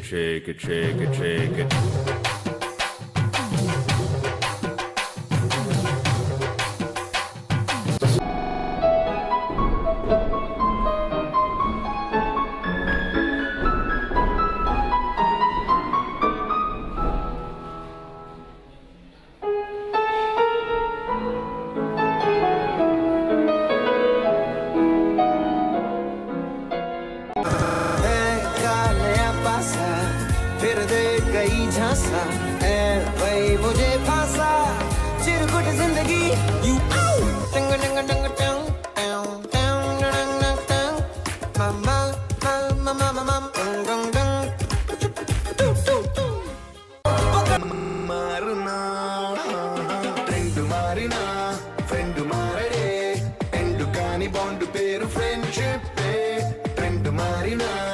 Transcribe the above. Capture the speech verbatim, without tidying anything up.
it, shake it, shake it, shake it. फिर दे गई झांसा ऐ वही मुझे फांसा चिरकुट जिंदगी यू टंग टंग टंग टंग टंग टंग टंग टंग मामा मामा मामा मामा टंग टंग टंग मारना ट्रेंड मारना फ्रेंड मारडे एंड कानी बॉन्ड पेरू फ्रेंडशिप पे ट्रेंड मारना